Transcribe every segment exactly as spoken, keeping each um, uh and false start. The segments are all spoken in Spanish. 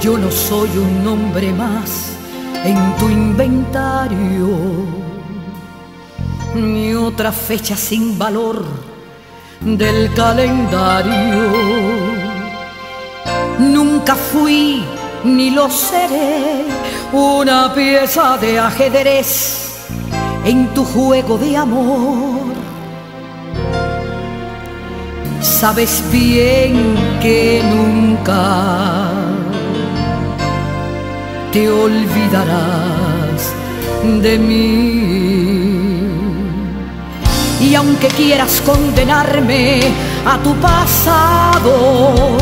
yo no soy un nombre más en tu inventario, ni otra fecha sin valor del calendario. Nunca fui ni lo seré una pieza de ajedrez en tu juego de amor. Sabes bien que nunca te olvidarás de mí. Y aunque quieras condenarme a tu pasado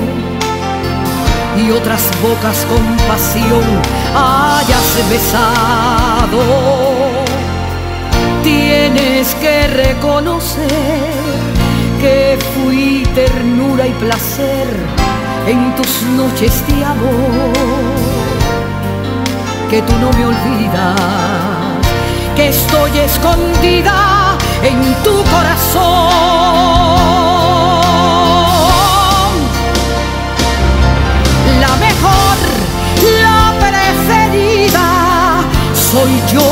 y otras bocas con pasión hayas besado, tienes que reconocer que fui ternura y placer en tus noches de amor. Que tú no me olvidas, que estoy escondida en tu corazón. La mejor, la preferida soy yo,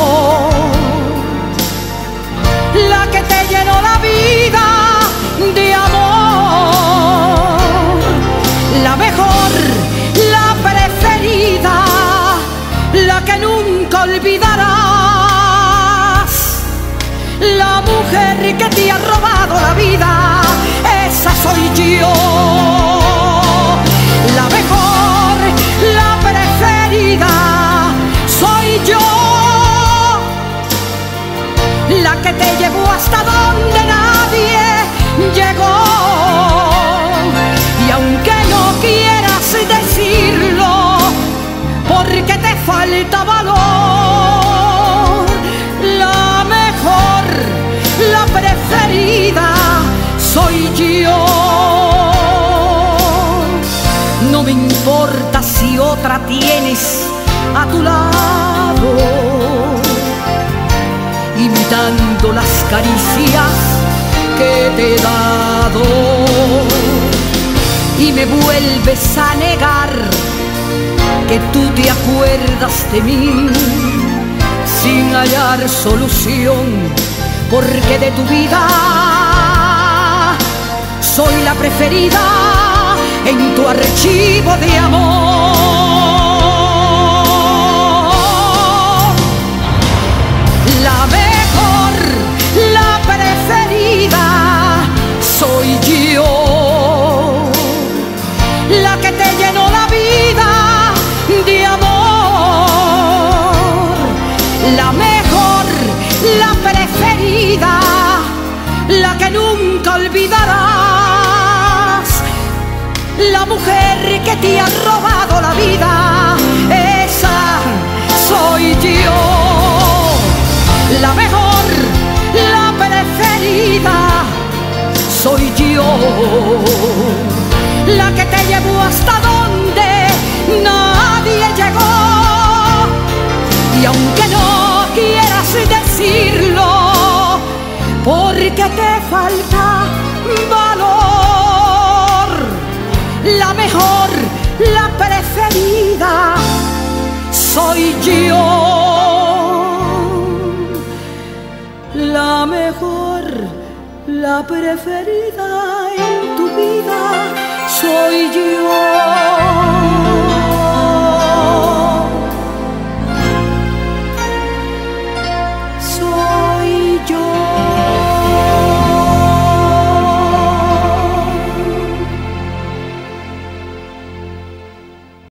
la que te llenó la vida de amor. La mejor, la preferida, la que nunca olvidarás. La mujer que te ha robado la vida, esa soy yo. La mejor, la preferida, soy yo, la que te llevó hasta donde nadie llegó. Y aunque no quieras decirlo, porque te falta valor, la mejor, la preferida, soy yo. No me importa si otra tienes a tu lado, imitando las caricias que te he dado, y me vuelves a negar que tú te acuerdas de mí sin hallar solución, porque de tu vida soy la preferida en tu archivo de amor. La mejor, la preferida, soy yo, la que te llenó la vida de amor. La mejor, la preferida, la que nunca olvidarás. La mujer que te ha robado la vida, esa soy yo. La mejor, la preferida, soy yo, la que te llevó hasta donde nadie llegó. Y aunque no quieras decirlo, porque te falta valor, la mejor, la preferida, soy yo. La mejor, la preferida,